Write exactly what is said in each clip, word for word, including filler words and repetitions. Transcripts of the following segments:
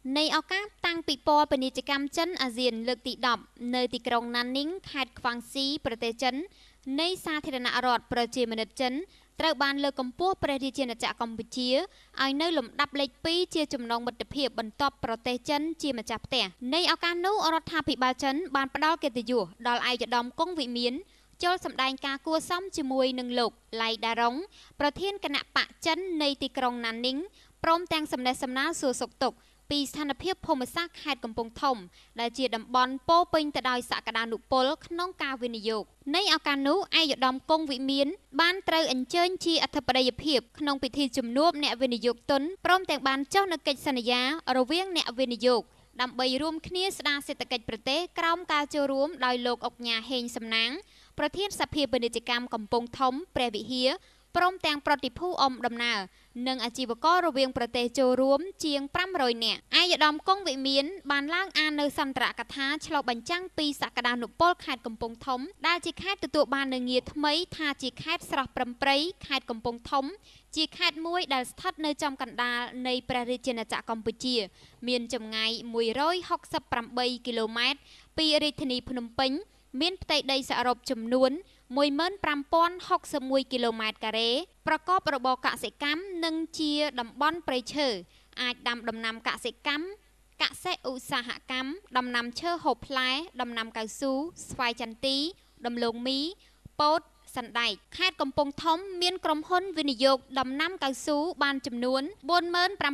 ในឱកាសតាំងពិព័រណ៍ពាណិជ្ជកម្មចិនអាស៊ានលើកទីដប់នៅទីក្រុងណាននីងខេត្តខ្វាងស៊ីប្រទេសចិននៃសាធារណរដ្ឋប្រជាមានិតចិនត្រូវបានលើកកម្ពស់ព្រះរាជាណាចក្រកម្ពុជាឲ្យនៅលំដាប់លេខពីរជាចំណងមិត្តភាពបន្ទាប់ប្រទេសចិនជាម្ចាស់ផ្ទះនៃឱកាសនោះរដ្ឋាភិបាលចិនបានផ្ដល់កិត្តិយសដល់ឯកឧត្តមគង់វិមានចូលសម្ដែងការគួរសមជាមួយនឹងលោកឡៃដារុងប្រធានគណៈបកចិននៃទីក្រុងណាននីងព្រមទាំងសំណេះសំណាលសួរសុខទុក្ខពីស្ថានភាពភូមិសាស្ត្រខេត្តកំពង់ធំដែលជាតំបន់ពោពេញទៅដោយសក្តានុពលក្នុងការវិនិយោគនៃឱកាសនោះឯកឧត្តមគង់វិមានបានត្រូវអញ្ជើញជាអធិបតីភាពក្នុងពិធីជំនួបអ្នកវិនិយោគទុនព្រមទាំងបានចុះនូវកិច្ចសន្យារវាងអ្នកវិនិយោគដើម្បីរួមគ្នាស្ដារសេដ្ឋកិច្ចប្រទេសក្រោមការចូលរួមដោយលោកអុកញ៉ាហេងសំណាងប្រធានសភាពាណិជ្ជកម្មកំពង់ធំព្រះវិហារព្រមទាំងប្រតិភូអមដំណើរនិងអាជីវកររវាងប្រទេសចូលរួមជាងfive hundredនាក់ឯកឧត្តមគង់វិមានបានឡើងអាននៅសន្ទរកថាឆ្លុះបញ្ចាំងពីសក្តានុពលខេត្តកំពង់ធំដែលជាខេត្តទទួលបាននូវងារថ្មីថាជាខេត្តស្រស់ប្រឹមព្រៃខេត្តកំពង់ធំជាខេត្តមួយដែលស្ថិតនៅចំកណ្ដាលនៃព្រះរាជាណាចក្រកម្ពុជាមានចម្ងាយone hundred sixty-eightគីឡូម៉ែត្រពីរាជធានីភ្នំពេញមានផ្ទៃដីសរុបចំនួនone thousand five hundred sixty-oneគីឡូម៉ែត្រការ៉េប្រកបរបរកសិកម្មនិងជាតំបន់ព្រៃឈើអាចដាំដំណាំកសិកម្មកសិឧស្សាហកម្មដំណាំឈើហូបផ្លែដំណាំកៅស៊ូស្វាយចន្ទីដំឡូងមីពោតសណ្ដែកខេត្តកំពង់ធំមានក្រុមហ៊ុនវិនិយោគដំណាំកៅស៊ូបានចំនួនfour seven one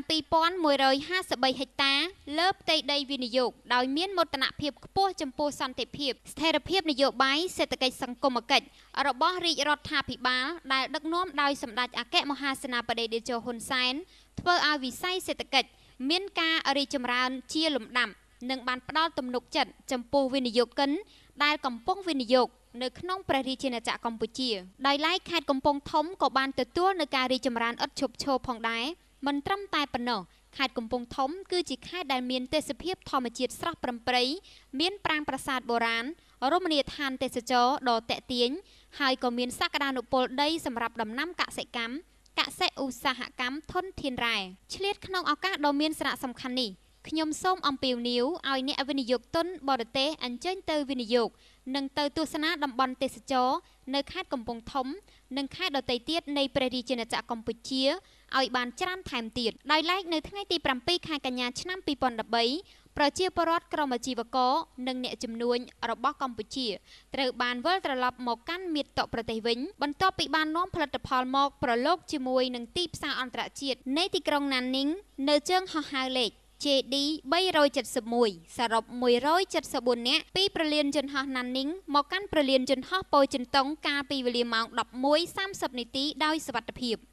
five threeហិកតាលើផ្ទៃដីវិនិយោគដោយមានមោទនភាពខ្ពស់ចំពោះសន្តិភាពស្ថិរភាពនយោបាយសេដ្ឋកិច្ចសង្គមគិច្ចរបស់រាជរដ្ឋាភិបាលដែលដឹកនាំដោយសម្ដេចអគ្គមហាសេនាបតីតេជោហ៊ុនសែនធ្វើឲ្យវិស័យសេដ្ឋកិច្ចមានការរីកចម្រើនជាលំដាប់និងបានផ្ដល់ទំនុកចិត្តចំពោះវិនិយោគិនដែលកំពុងវិនិយោគនៅក្នុងព្រះរាជាណាចក្រកម្ពុជាដោយឡែកខេត្តកំពង់ធំក៏បានទទួលនូវការរីកចម្រើនឥតឈប់ឈរផងដែរមិនត្រឹមតែប៉ុណ្ណោះខេត្តកំពង់ធំគឺជាខេត្តដែលមានទេសភាពធម្មជាតិស្រស់ប្រឹមព្រៃមានប្រាង្គប្រាសាទបុរាណរមណីយដ្ឋានទេសចរដ៏ទាក់ទាញហើយក៏មានសក្តានុពលដីសម្រាប់ដំណាំកសិកម្មកសិឧស្សាហកម្មធនធានរ៉ែឆ្លៀតក្នុងឱកាសដ៏មានសារៈសំខាន់នេះខ្ញុំសូមអំពាវនាវឲ្យអ្នកវិនិយោគទុនបរទេសអញ្ជើញទៅវិនិយោគនិងទៅទស្សនាតំបន់ទេសចរនៅខេត្តកំពង់ធំនិងខេត្តដទៃទៀតនៃព្រះរាជាណាចក្រកម្ពុជាឲ្យបានច្រើនថែមទៀតដោយឡែកនៅថ្ងៃទីsevenខែកញ្ញាឆ្នាំtwo thousand thirteenប្រជាពលរដ្ឋក្រុមអាជីវករនិងអ្នកជំនួញរបស់កម្ពុជាត្រូវបានវិលត្រឡប់មកកាន់មាតុប្រទេសវិញបន្ទាប់ពីបាននាំផលិតផលមកប្រឡូកជាមួយនឹងទីផ្សារអន្តរជាតិនៃទីក្រុងណាននីងនៅជើងហោះហើរលេខJ D three seventy-oneសរុបone hundred seventy-fourនាក់ពីប្រលានយន្តហោះណាននីងមកកាន់ប្រលានយន្តហោះប៉ូចិនតុងកាលពីវេលាម៉ោងeleven thirtyនាទីដោយសុវត្ថិភាព